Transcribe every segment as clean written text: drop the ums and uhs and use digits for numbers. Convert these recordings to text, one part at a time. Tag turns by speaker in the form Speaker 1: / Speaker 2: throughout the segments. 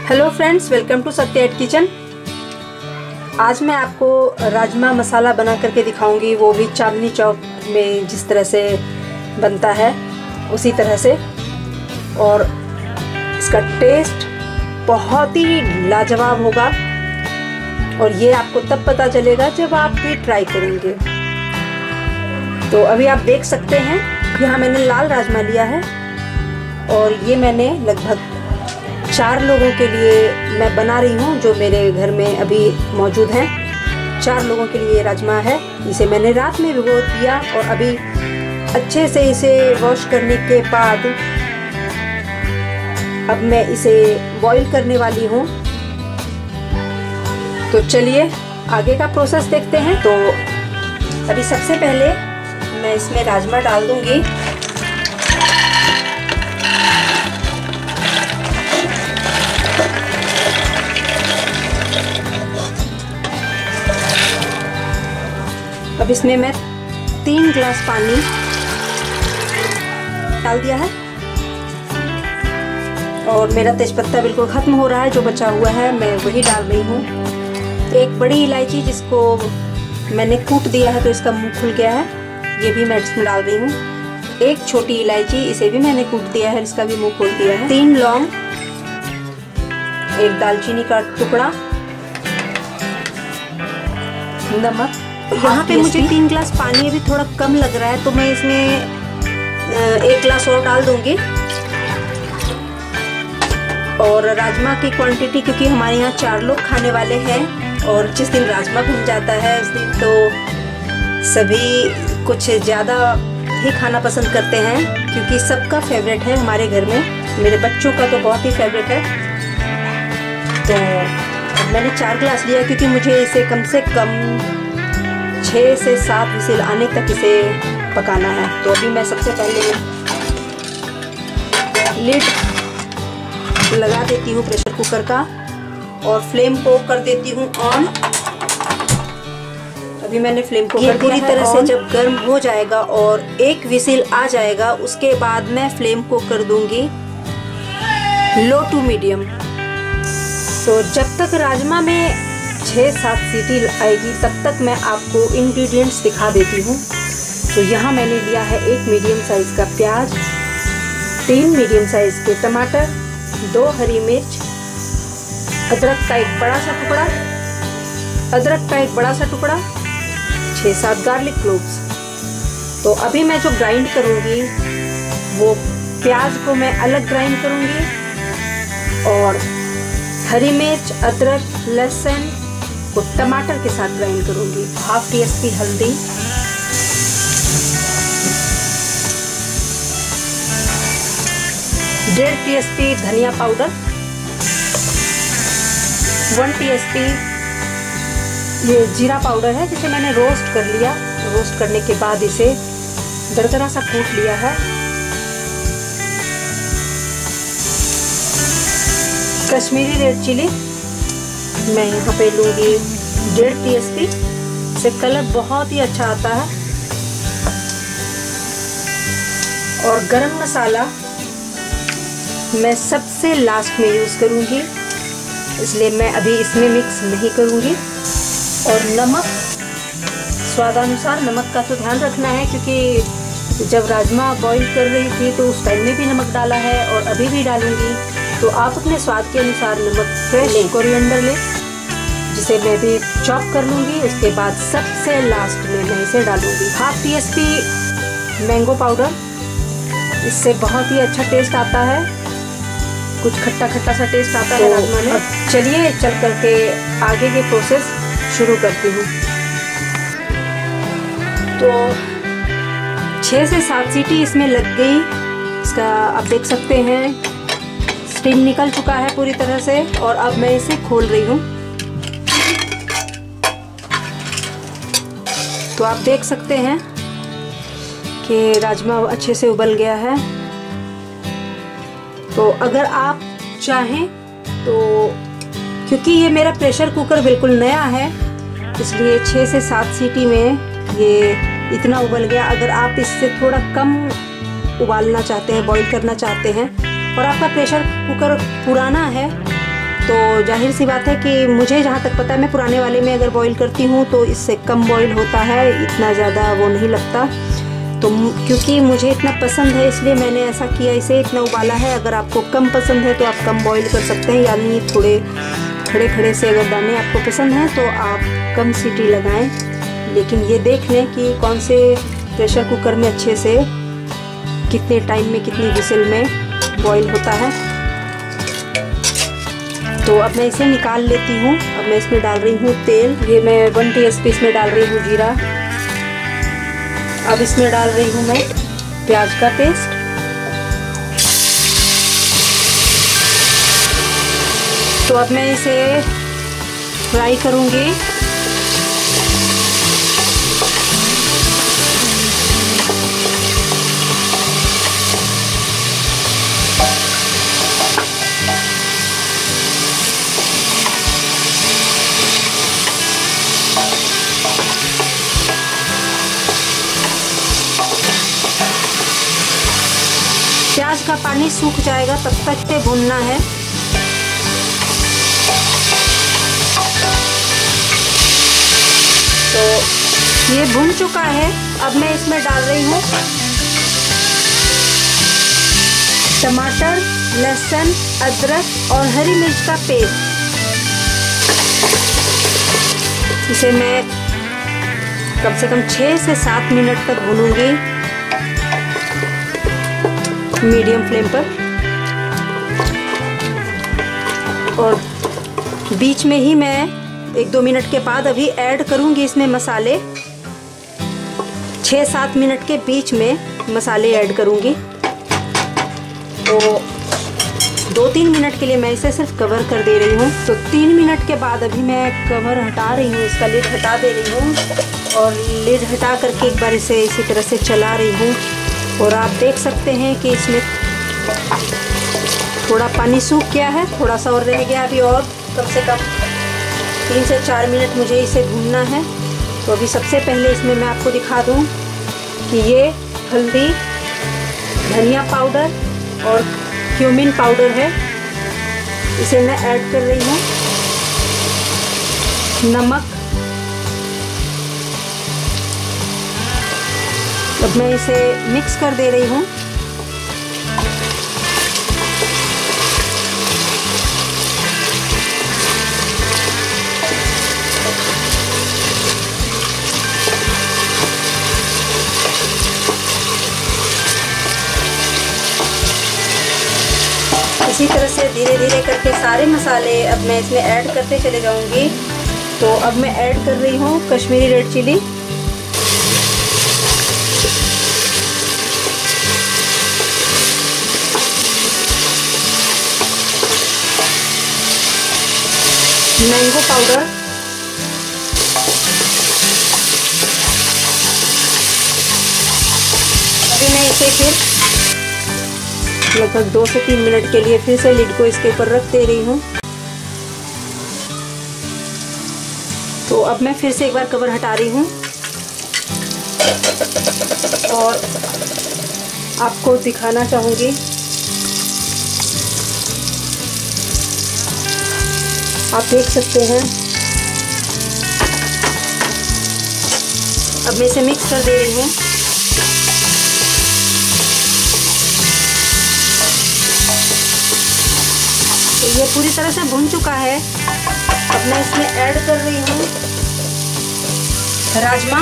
Speaker 1: Hello friends, welcome to Satya at kitchen. आज मैं आपको राजमा मसाला बना करके दिखाऊंगी, वो भी चांदनी चौक में जिस तरह से बनता है उसी तरह से। और इसका टेस्ट बहुत ही लाजवाब होगा और ये आपको तब पता चलेगा जब आप भी ट्राई करेंगे। तो अभी आप देख सकते हैं, यहाँ मैंने लाल राजमा लिया है और ये मैंने लगभग 4 लोगों के लिए मैं बना रही हूँ, जो मेरे घर में अभी मौजूद हैं। 4 लोगों के लिए राजमा है। इसे मैंने रात में भिगो दिया और अभी अच्छे से इसे वॉश करने के बाद अब मैं इसे बॉईल करने वाली हूँ। तो चलिए आगे का प्रोसेस देखते हैं। तो अभी सबसे पहले मैं इसमें राजमा डाल दूँगी। अब इसमें मैं 3 गिलास पानी डाल दिया है और मेरा तेजपत्ता बिल्कुल ख़त्म हो रहा है, जो बचा हुआ है मैं वही डाल रही हूँ। एक बड़ी इलायची जिसको मैंने कूट दिया है तो इसका मुंह खुल गया है, ये भी मैं इसमें डाल रही हूँ। एक छोटी इलायची, इसे भी मैंने कूट दिया है, इसका भी मुंह खोल दिया है। 3 लौंग, एक दालचीनी का टुकड़ा, नमक। यहाँ पे मुझे 3 गिलास पानी अभी थोड़ा कम लग रहा है तो मैं इसमें 1 गिलास और डाल दूंगी। और राजमा की क्वांटिटी, क्योंकि हमारे यहाँ 4 लोग खाने वाले हैं और जिस दिन राजमा बन जाता है उस दिन तो सभी कुछ ज़्यादा ही खाना पसंद करते हैं, क्योंकि सबका फेवरेट है हमारे घर में। मेरे बच्चों का तो बहुत ही फेवरेट है। तो मैंने 4 गिलास लिया क्योंकि मुझे इसे कम से कम 6 से 7 विसिल आने तक इसे पकाना है। तो अभी मैं सबसे पहले लिड लगा देती हूँ प्रेशर कुकर का और फ्लेम को कर देती हूँ ऑन। अभी मैंने फ्लेम को कर पूरी तरह से जब गर्म हो जाएगा और 1 विसिल आ जाएगा, उसके बाद मैं फ्लेम को कर दूंगी लो टू मीडियम। तो जब तक राजमा में 6-7 सीटी आएगी तब तक मैं आपको इंग्रेडिएंट्स दिखा देती हूँ। तो यहाँ मैंने लिया है 1 मीडियम साइज़ का प्याज, 3 मीडियम साइज़ के टमाटर, 2 हरी मिर्च, अदरक का एक बड़ा सा टुकड़ा, 6-7 गार्लिक क्लोव्स। तो अभी मैं जो ग्राइंड करूँगी वो प्याज को मैं अलग ग्राइंड करूँगी और हरी मिर्च, अदरक, लहसुन को टमाटर के साथ ग्राइंड करूंगी। 1/2 टीस्पून हल्दी, 1.5 टीस्पून धनिया पाउडर, 1 टीस्पून ये जीरा पाउडर है जिसे मैंने रोस्ट कर लिया। रोस्ट करने के बाद इसे दरदरा सा कूट लिया है। कश्मीरी रेड चिली मैं यहाँ पे लूँगी 1.5 टीस्पून। इससे कलर बहुत ही अच्छा आता है। और गरम मसाला मैं सबसे लास्ट में यूज़ करूँगी, इसलिए मैं अभी इसमें मिक्स नहीं करूँगी। और नमक स्वादानुसार, नमक का तो ध्यान रखना है क्योंकि जब राजमा बॉईल कर रही थी तो उस टाइम में भी नमक डाला है और अभी भी डालूँगी। तो आप अपने स्वाद के अनुसार नमक, फ्रेश कोरिएंडर लें जिसे मैं भी चॉप कर लूँगी। उसके बाद सबसे लास्ट में मैं इसे डालूँगी 1/2 टीस्पून मैंगो पाउडर। इससे बहुत ही अच्छा टेस्ट आता है, कुछ खट्टा खट्टा सा टेस्ट आता है राजमा में। चलिए चल करके आगे के प्रोसेस शुरू करती हूँ। तो 6 से 7 सीटी इसमें लग गई। इसका आप देख सकते हैं स्टीम निकल चुका है पूरी तरह से और अब मैं इसे खोल रही हूँ। तो आप देख सकते हैं कि राजमा अच्छे से उबल गया है। तो अगर आप चाहें तो, क्योंकि ये मेरा प्रेशर कुकर बिल्कुल नया है इसलिए 6 से 7 सीटी में ये इतना उबल गया। अगर आप इससे थोड़ा कम उबालना चाहते हैं, बॉईल करना चाहते हैं और आपका प्रेशर कुकर पुराना है तो जाहिर सी बात है कि मुझे जहाँ तक पता है, मैं पुराने वाले में अगर बॉईल करती हूँ तो इससे कम बॉईल होता है, इतना ज़्यादा वो नहीं लगता। तो क्योंकि मुझे इतना पसंद है इसलिए मैंने ऐसा किया, इसे इतना उबाला है। अगर आपको कम पसंद है तो आप कम बॉईल कर सकते हैं, यानी थोड़े खड़े खड़े से अगर दाने आपको पसंद हैं तो आप कम सीटी लगाएं। लेकिन ये देख लें कि कौन से प्रेशर कुकर में अच्छे से कितने टाइम में कितनी विसिल में बॉईल होता है। तो अब मैं इसे निकाल लेती हूँ। अब मैं इसमें डाल रही हूँ तेल। ये मैं 1 टीस्पून इसमें डाल रही हूँ जीरा। अब इसमें डाल रही हूँ मैं प्याज का पेस्ट। तो अब मैं इसे फ्राई करूँगी। प्याज का पानी सूख जाएगा तब तक इसे भूनना है। तो ये भून चुका है। अब मैं इसमें डाल रही हूँ टमाटर, लहसुन, अदरक और हरी मिर्च का पेस्ट। इसे मैं कम से कम 6 से 7 मिनट तक भूनूंगी मीडियम फ्लेम पर। और बीच में ही मैं 1-2 मिनट के बाद अभी ऐड करूंगी इसमें मसाले। 6-7 मिनट के बीच में मसाले ऐड करूंगी। तो 2-3 मिनट के लिए मैं इसे सिर्फ कवर कर दे रही हूँ। तो 3 मिनट के बाद अभी मैं कवर हटा रही हूँ, इसका लिड हटा दे रही हूँ और लिड हटा करके एक बार इसे इसी तरह से चला रही हूँ। और आप देख सकते हैं कि इसमें थोड़ा पानी सूख गया है, थोड़ा सा और रह गया अभी, और कम से कम 3 से 4 मिनट मुझे इसे भूनना है। तो अभी सबसे पहले इसमें मैं आपको दिखा दूं कि ये हल्दी, धनिया पाउडर और क्यूमिन पाउडर है, इसे मैं ऐड कर रही हूँ। नमक, अब मैं इसे मिक्स कर दे रही हूँ। इसी तरह से धीरे धीरे करके सारे मसाले अब मैं इसमें ऐड करते चले जाऊंगी। तो अब मैं ऐड कर रही हूँ Kashmiri red chilli, mango powder, अभी मैं इसे फिर लगभग 2 से 3 मिनट के लिए फिर से लिड को इसके ऊपर रख दे रही हूँ। तो अब मैं फिर से एक बार कवर हटा रही हूँ और आपको दिखाना चाहूँगी। आप देख सकते हैं। अब मैं इसे मिक्स कर दे रही हूँ। तो ये पूरी तरह से भुन चुका है। अब मैं इसमें ऐड कर रही हूँ राजमा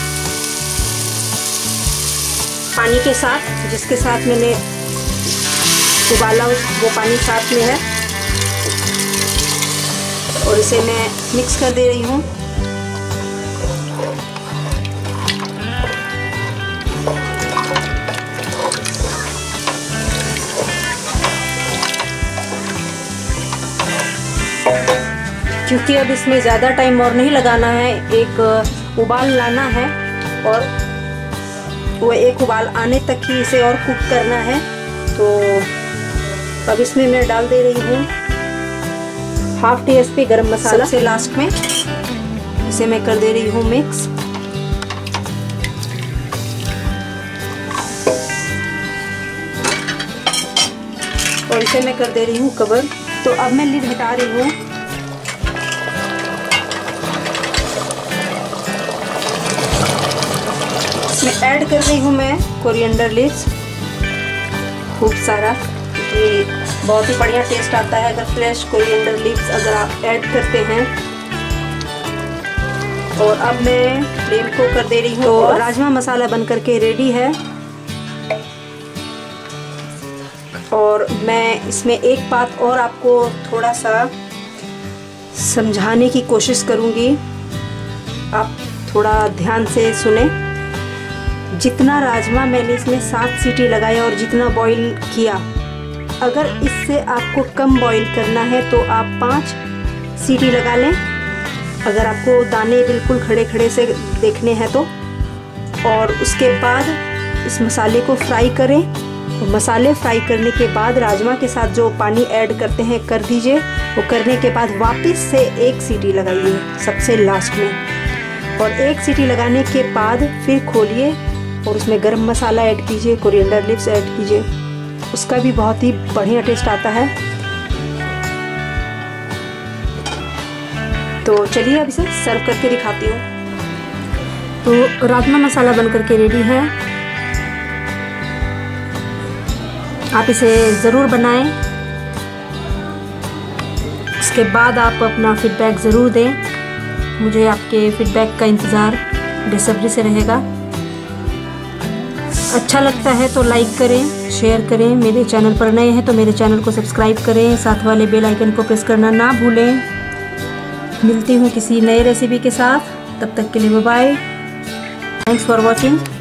Speaker 1: पानी के साथ, जिसके साथ मैंने उबाला वो पानी साथ में है, और इसे मैं मिक्स कर दे रही हूँ। क्योंकि अब इसमें ज़्यादा टाइम और नहीं लगाना है, एक उबाल लाना है और वो एक उबाल आने तक ही इसे और कुक करना है। तो अब इसमें मैं डाल दे रही हूँ ½ टीस्पून गरम मसाला सबसे लास्ट में। इसे मैं कर दे रही हूँ मिक्स। और इसे मैं कर दे रही हूँ कवर। तो अब मैं लिड हटा रही हूँ। इसमें ऐड कर रही हूँ मैं कोरिएंडर लीव्स, खूब सारा, क्योंकि बहुत ही बढ़िया टेस्ट आता है अगर फ्रेश कोरिएंडर लीव्स अगर आप ऐड करते हैं। और अब मैं फ्लेम को कर दे रही हूँ। तो राजमा मसाला बनकर के रेडी है। और मैं इसमें एक बात और आपको थोड़ा सा समझाने की कोशिश करूँगी, आप थोड़ा ध्यान से सुने। जितना राजमा मैंने इसमें 7 सीटी लगाया और जितना बॉईल किया, अगर इससे आपको कम बॉईल करना है तो आप 5 सीटी लगा लें, अगर आपको दाने बिल्कुल खड़े खड़े से देखने हैं तो। और उसके बाद इस मसाले को फ्राई करें। मसाले फ्राई करने के बाद राजमा के साथ जो पानी ऐड करते हैं कर दीजिए। वो करने के बाद वापस से 1 सीटी लगाइए सबसे लास्ट में। और 1 सीटी लगाने के बाद फिर खोलिए और उसमें गरम मसाला ऐड कीजिए, कोरिएंडर लीव्स ऐड कीजिए, उसका भी बहुत ही बढ़िया टेस्ट आता है। तो चलिए अब इसे सर्व करके दिखाती हूँ। तो राजमा मसाला बनकर के रेडी है। आप इसे ज़रूर बनाएं। इसके बाद आप अपना फीडबैक ज़रूर दें। मुझे आपके फीडबैक का इंतज़ार बेसब्री से रहेगा। अच्छा लगता है तो लाइक करें, शेयर करें। मेरे चैनल पर नए हैं तो मेरे चैनल को सब्सक्राइब करें, साथ वाले बेल आइकन को प्रेस करना ना भूलें। मिलती हूँ किसी नए रेसिपी के साथ, तब तक के लिए bye bye. Thanks for watching.